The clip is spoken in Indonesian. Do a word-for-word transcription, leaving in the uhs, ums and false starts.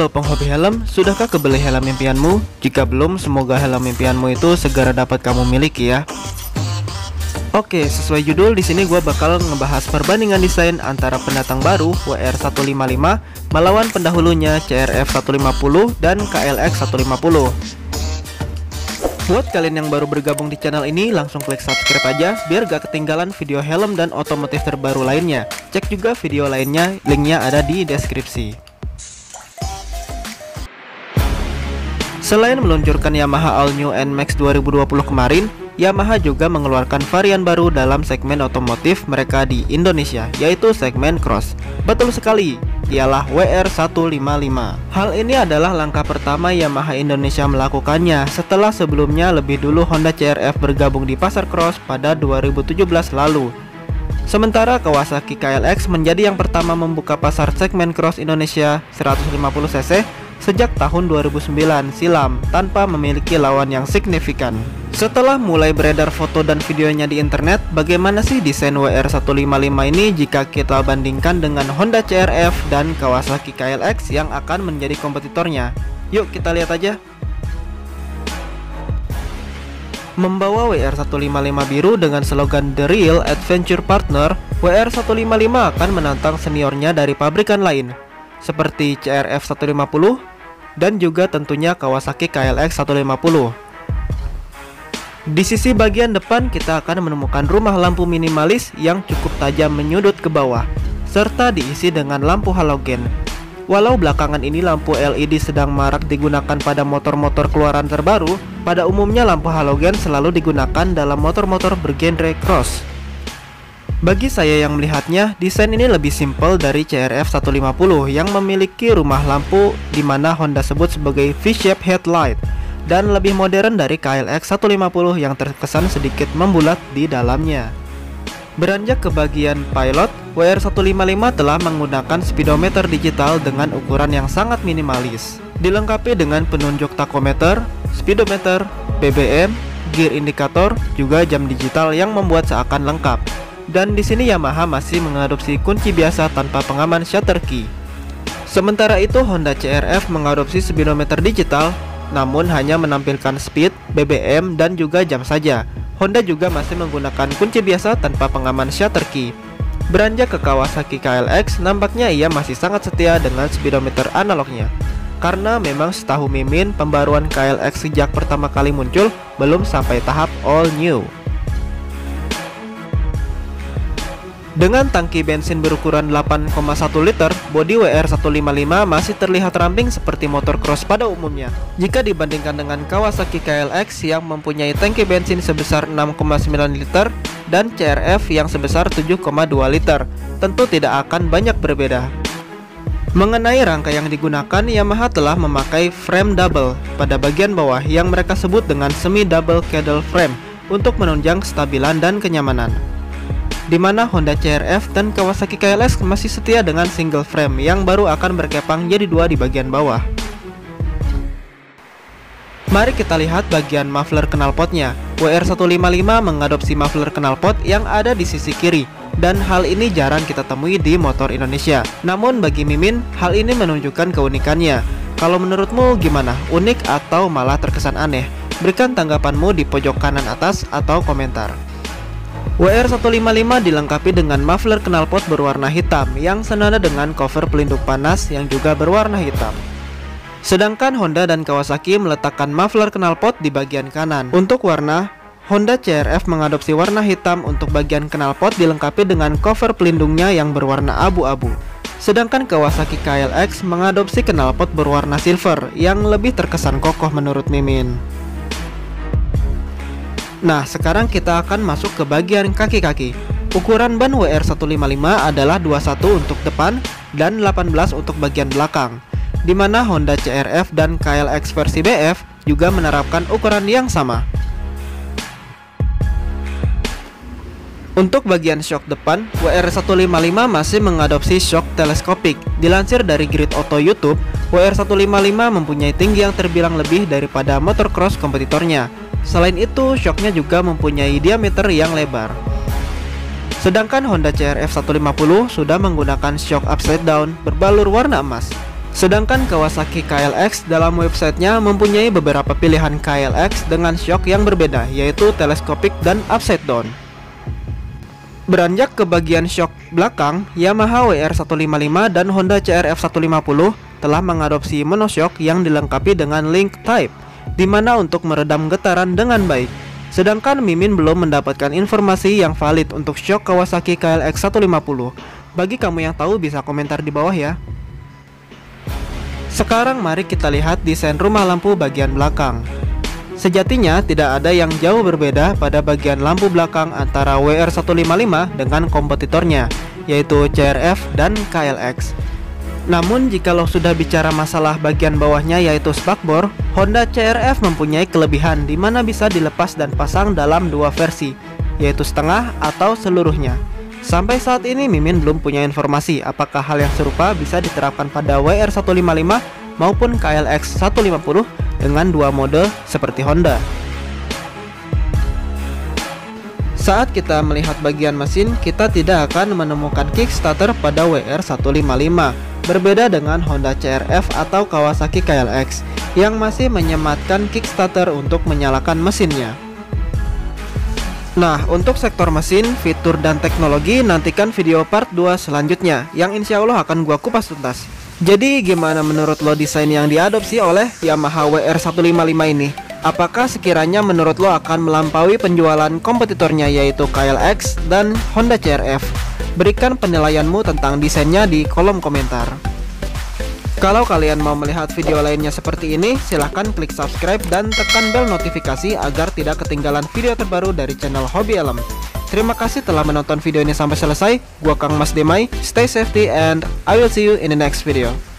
Halo penghobi helm, sudahkah kebeli helm impianmu? Jika belum, semoga helm impianmu itu segera dapat kamu miliki ya. Oke, sesuai judul di sini gue bakal ngebahas perbandingan desain antara pendatang baru W R seratus lima puluh lima melawan pendahulunya C R F seratus lima puluh dan K L X seratus lima puluh. Buat kalian yang baru bergabung di channel ini, langsung klik subscribe aja biar gak ketinggalan video helm dan otomotif terbaru lainnya. Cek juga video lainnya, linknya ada di deskripsi. Selain meluncurkan Yamaha All New N MAX dua ribu dua puluh kemarin, Yamaha juga mengeluarkan varian baru dalam segmen otomotif mereka di Indonesia, yaitu segmen cross. Betul sekali, ialah W R seratus lima puluh lima. Hal ini adalah langkah pertama Yamaha Indonesia melakukannya setelah sebelumnya lebih dulu Honda C R F bergabung di pasar cross pada dua ribu tujuh belas lalu. Sementara Kawasaki K L X menjadi yang pertama membuka pasar segmen cross Indonesia seratus lima puluh cc sejak tahun dua ribu sembilan silam tanpa memiliki lawan yang signifikan. Setelah mulai beredar foto dan videonya di internet, bagaimana sih desain W R seratus lima puluh lima ini jika kita bandingkan dengan Honda C R F dan Kawasaki K L X yang akan menjadi kompetitornya? Yuk kita lihat aja. Membawa W R seratus lima puluh lima biru dengan slogan The Real Adventure Partner, W R seratus lima puluh lima akan menantang seniornya dari pabrikan lain seperti C R F seratus lima puluh dan juga tentunya Kawasaki K L X seratus lima puluh. Di sisi bagian depan kita akan menemukan rumah lampu minimalis yang cukup tajam menyudut ke bawah serta diisi dengan lampu halogen. Walau belakangan ini lampu L E D sedang marak digunakan pada motor-motor keluaran terbaru, pada umumnya lampu halogen selalu digunakan dalam motor-motor bergenre cross. Bagi saya yang melihatnya, desain ini lebih simpel dari C R F seratus lima puluh yang memiliki rumah lampu di mana Honda sebut sebagai V-shape headlight, dan lebih modern dari K L X seratus lima puluh yang terkesan sedikit membulat di dalamnya. Beranjak ke bagian pilot, W R seratus lima puluh lima telah menggunakan speedometer digital dengan ukuran yang sangat minimalis, dilengkapi dengan penunjuk tachometer, speedometer, B B M, gear indikator, juga jam digital yang membuat seakan lengkap. Dan di sini Yamaha masih mengadopsi kunci biasa tanpa pengaman shutter key. Sementara itu Honda C R F mengadopsi speedometer digital, namun hanya menampilkan speed, B B M, dan juga jam saja. Honda juga masih menggunakan kunci biasa tanpa pengaman shutter key. Beranjak ke Kawasaki K L X, nampaknya ia masih sangat setia dengan speedometer analognya. Karena memang setahu Mimin, pembaruan K L X sejak pertama kali muncul belum sampai tahap all new. Dengan tangki bensin berukuran delapan koma satu liter, bodi W R seratus lima puluh lima masih terlihat ramping seperti motor cross pada umumnya. Jika dibandingkan dengan Kawasaki K L X yang mempunyai tangki bensin sebesar enam koma sembilan liter dan C R F yang sebesar tujuh koma dua liter, tentu tidak akan banyak berbeda. Mengenai rangka yang digunakan, Yamaha telah memakai frame double pada bagian bawah yang mereka sebut dengan semi double cradle frame untuk menunjang kestabilan dan kenyamanan, di mana Honda C R F dan Kawasaki K L X masih setia dengan single frame yang baru akan berkepang jadi dua di bagian bawah. Mari kita lihat bagian muffler knalpotnya. W R seratus lima puluh lima mengadopsi muffler knalpot yang ada di sisi kiri, dan hal ini jarang kita temui di motor Indonesia. Namun bagi Mimin, hal ini menunjukkan keunikannya. Kalau menurutmu gimana? Unik atau malah terkesan aneh? Berikan tanggapanmu di pojok kanan atas atau komentar. W R seratus lima puluh lima dilengkapi dengan muffler knalpot berwarna hitam yang senada dengan cover pelindung panas yang juga berwarna hitam. Sedangkan Honda dan Kawasaki meletakkan muffler knalpot di bagian kanan. Untuk warna, Honda C R F mengadopsi warna hitam untuk bagian knalpot dilengkapi dengan cover pelindungnya yang berwarna abu-abu. Sedangkan Kawasaki K L X mengadopsi knalpot berwarna silver yang lebih terkesan kokoh menurut Mimin. Nah, sekarang kita akan masuk ke bagian kaki-kaki. Ukuran ban W R seratus lima puluh lima adalah dua puluh satu untuk depan dan delapan belas untuk bagian belakang, di mana Honda C R F dan K L X versi B F juga menerapkan ukuran yang sama. Untuk bagian shock depan, W R seratus lima puluh lima masih mengadopsi shock teleskopik. Dilansir dari Grid Auto YouTube, W R seratus lima puluh lima mempunyai tinggi yang terbilang lebih daripada motocross kompetitornya. Selain itu, shocknya juga mempunyai diameter yang lebar. Sedangkan Honda C R F seratus lima puluh sudah menggunakan shock upside down berbalur warna emas. Sedangkan Kawasaki K L X dalam websitenya mempunyai beberapa pilihan K L X dengan shock yang berbeda, yaitu teleskopik dan upside down. Beranjak ke bagian shock belakang, Yamaha W R seratus lima puluh lima dan Honda C R F seratus lima puluh telah mengadopsi monoshock yang dilengkapi dengan link type, di mana untuk meredam getaran dengan baik. Sedangkan Mimin belum mendapatkan informasi yang valid untuk shock Kawasaki K L X seratus lima puluh. Bagi kamu yang tahu bisa komentar di bawah ya. Sekarang mari kita lihat desain rumah lampu bagian belakang. Sejatinya tidak ada yang jauh berbeda pada bagian lampu belakang antara W R seratus lima puluh lima dengan kompetitornya, yaitu C R F dan K L X. Namun jikalau sudah bicara masalah bagian bawahnya yaitu spakbor, Honda C R F mempunyai kelebihan di mana bisa dilepas dan pasang dalam dua versi, yaitu setengah atau seluruhnya. Sampai saat ini Mimin belum punya informasi apakah hal yang serupa bisa diterapkan pada W R seratus lima puluh lima maupun K L X seratus lima puluh dengan dua mode seperti Honda. Saat kita melihat bagian mesin, kita tidak akan menemukan kickstarter pada W R seratus lima puluh lima. Berbeda dengan Honda C R F atau Kawasaki K L X yang masih menyematkan kickstarter untuk menyalakan mesinnya. Nah, untuk sektor mesin, fitur dan teknologi nantikan video part dua selanjutnya yang insya Allah akan gua kupas tuntas. Jadi gimana menurut lo desain yang diadopsi oleh Yamaha W R seratus lima puluh lima ini? Apakah sekiranya menurut lo akan melampaui penjualan kompetitornya yaitu K L X dan Honda C R F? Berikan penilaianmu tentang desainnya di kolom komentar. Kalau kalian mau melihat video lainnya seperti ini, silahkan klik subscribe dan tekan bel notifikasi agar tidak ketinggalan video terbaru dari channel Hobi Alam. Terima kasih telah menonton video ini sampai selesai. Gua Kang Mas Demai, stay safety and I will see you in the next video.